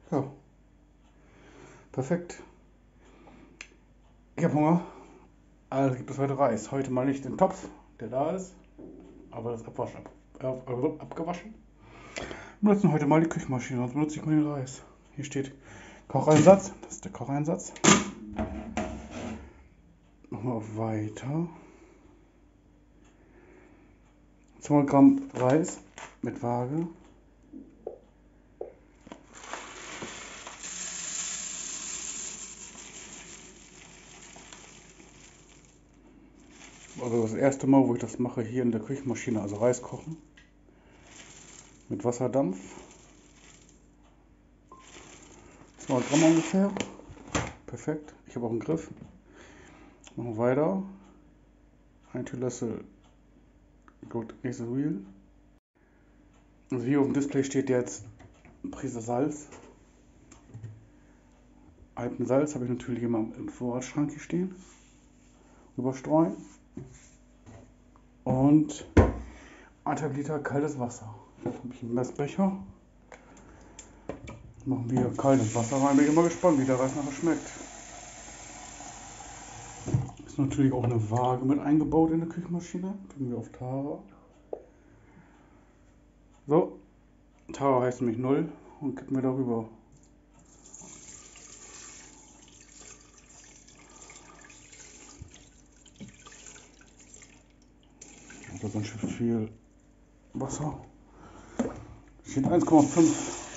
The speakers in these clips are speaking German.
Ja, perfekt. Ich habe Hunger. Also gibt es heute Reis. Heute mal nicht den Topf, der da ist, aber das abgewaschen. Wir benutzen heute mal die Küchenmaschine, sonst benutze ich mal den Reis. Hier steht Kocheinsatz, das ist der Kocheinsatz. Machen wir auf Weiter. 200 Gramm Reis mit Waage. Also das erste Mal, wo ich das mache, hier in der Küchenmaschine, also Reis kochen. Mit Wasserdampf. 200 Gramm ungefähr. Perfekt. Ich habe auch einen Griff. Machen wir weiter. Ein Teelöffel nächstes Wheel. Also hier auf dem Display steht jetzt Prise Salz. Alpen Salz habe ich natürlich immer im Vorratsschrank hier stehen. Überstreuen. Und 1,5 Liter kaltes Wasser. Jetzt habe ich einen Messbecher. Machen wir kaltes Wasser rein. Bin ich immer gespannt, wie der Reis nachher schmeckt. Ist natürlich auch eine Waage mit eingebaut in der Küchenmaschine. Tun wir auf Tara. So, Tara heißt nämlich 0 und gibt mir darüber. Also ganz schön viel Wasser. Steht 1,5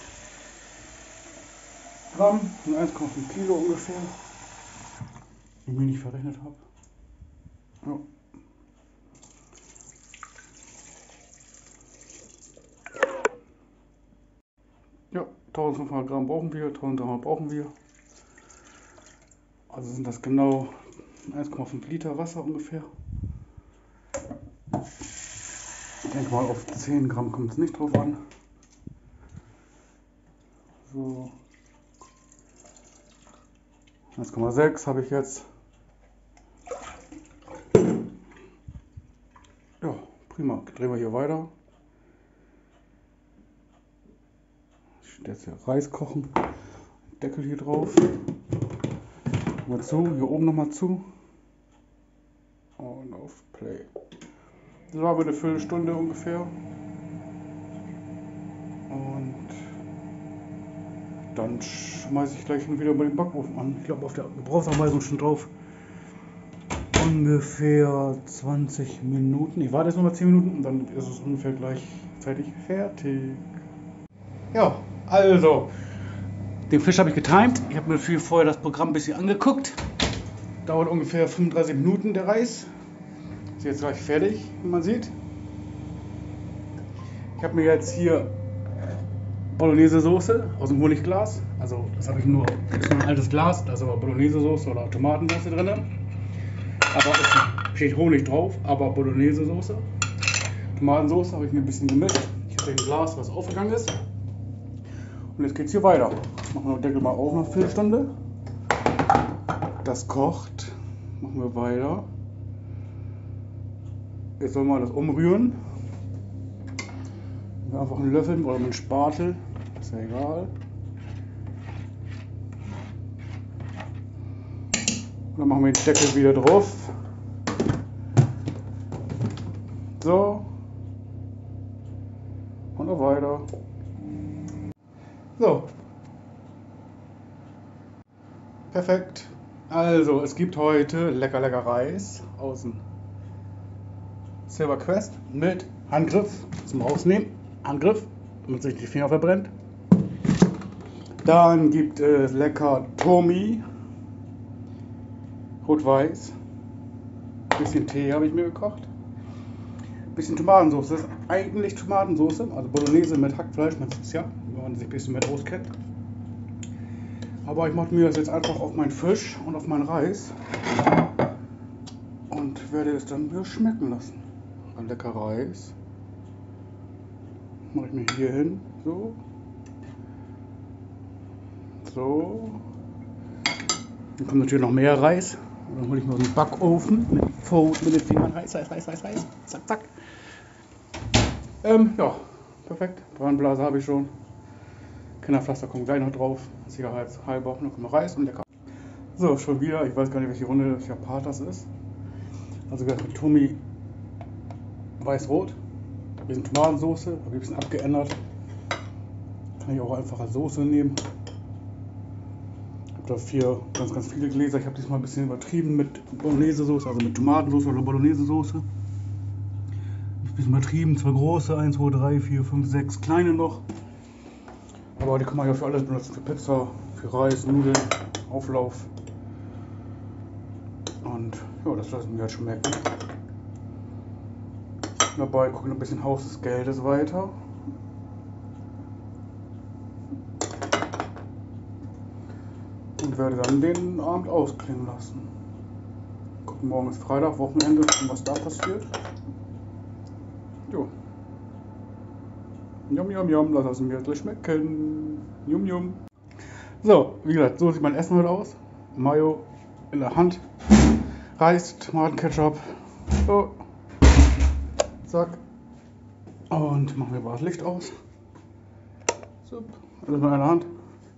Gramm und 1,5 Kilo ungefähr. Die ich mir nicht verrechnet habe. Ja. Ja, 1500 Gramm brauchen wir, 1300 brauchen wir. Also sind das genau 1,5 Liter Wasser ungefähr. Ich denke mal, auf 10 Gramm kommt es nicht drauf an. So. 1,6 habe ich jetzt. Ja, prima. Drehen wir hier weiter. Steht jetzt hier Reis kochen. Deckel hier drauf. Mal zu, hier oben nochmal zu. Und auf Play. Das war aber eine Viertelstunde ungefähr. Und dann schmeiße ich gleich wieder mal den Backofen an. Ich glaube, auf der Gebrauchsanweisung schon drauf. Ungefähr 20 Minuten. Ich warte jetzt noch mal 10 Minuten und dann ist es ungefähr gleichzeitig fertig. Ja, also, den Fisch habe ich getimed. Ich habe mir vorher das Programm ein bisschen angeguckt. Dauert ungefähr 35 Minuten der Reis. Ist jetzt gleich fertig, wie man sieht. Ich habe mir jetzt hier Bolognese-Soße aus dem Honigglas. Also das habe ich nur, das ist nur ein altes Glas, da ist aber Bolognese-Soße oder Tomatensauce drin. Aber es steht Honig drauf, aber Bolognese-Soße. Tomatensauce habe ich mir ein bisschen gemischt. Ich habe ein Glas, was aufgegangen ist. Und jetzt geht es hier weiter. Machen wir den Deckel mal auf nach 4 Stunden. Das kocht. Machen wir weiter. Jetzt soll man das umrühren. Einfach einen Löffel oder einen Spatel. Ist ja egal. Und dann machen wir den Deckel wieder drauf. So. Und noch weiter. So. Perfekt. Also, es gibt heute lecker Reis aus dem Silver Quest mit Handgriff zum Rausnehmen. Handgriff, damit sich die Finger verbrennt. Dann gibt es lecker Tomi. Rot-Weiß. Bisschen Tee habe ich mir gekocht. Bisschen Tomatensauce. Das ist eigentlich Tomatensauce, also Bolognese mit Hackfleisch, man sieht es ja, wenn man sich ein bisschen mit auskennt. Aber ich mache mir das jetzt einfach auf meinen Fisch und auf meinen Reis und werde es dann wieder schmecken lassen. Ein lecker Reis. Mache ich mir hier hin, so. So. Dann kommt natürlich noch mehr Reis. Und dann hole ich mir einen Backofen mit den Fingern. Reis. Zack, zack. Ja, perfekt. Brandblase habe ich schon. Kinderpflaster kommt gleich noch drauf, sicherheitshalber. Noch kommt Reis und lecker. So, schon wieder, ich weiß gar nicht, welche Runde, welcher Part das ist. Also wir haben mit Tomi weiß-rot, ein bisschen Tomatensauce, habe ich ein bisschen abgeändert. Kann ich auch einfach als Soße nehmen. Ich habe da 4 ganz viele Gläser. Ich habe diesmal ein bisschen übertrieben mit Bolognese-Soße, also mit Tomatensauce oder Bolognese-Soße. Ein bisschen übertrieben, 2 große, 1, 2, 3, 4, 5, 6 kleine noch. Aber die kann man ja für alles benutzen, für Pizza, für Reis, Nudeln, Auflauf. Und ja, das lassen wir halt schmecken. Dabei gucken wir ein bisschen Haus des Geldes weiter. Und werde dann den Abend ausklingen lassen. Gucken, morgen ist Freitag, Wochenende, gucken, was da passiert. Jo. Yum, yum, yum, lass es mir gleich schmecken. Yum, yum. So, wie gesagt, so sieht mein Essen heute aus. Mayo in der Hand. Reis, Tomatenketchup. So. Zack. Und machen wir mal das Licht aus. So. Alles in einer Hand.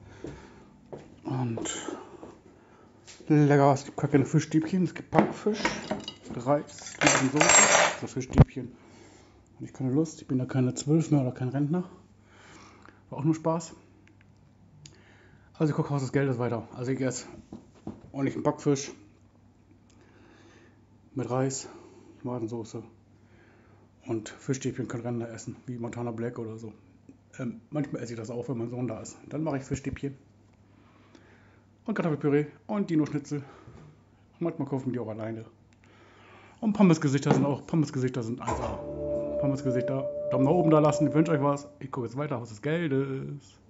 Und lecker, es gibt gar keine Fischstäbchen, es gibt Backfisch, Reis, und Soße, so Fischstäbchen. Habe ich keine Lust, ich bin ja keine 12 mehr oder kein Rentner. War auch nur Spaß. Also ich gucke Haus des Geldes weiter. Also ich esse ordentlichen Backfisch mit Reis, Tomatensauce und Fischstäbchen kann Rentner essen, wie Montana Black oder so. Manchmal esse ich das auch, wenn mein Sohn da ist. Dann mache ich Fischstäbchen. Und Kartoffelpüree und Dino-Schnitzel. Manchmal kaufen die auch alleine. Und Pommesgesichter sind 1A. Pommesgesichter, Daumen nach oben da lassen. Ich wünsche euch was. Ich gucke jetzt weiter, Haus des Geldes.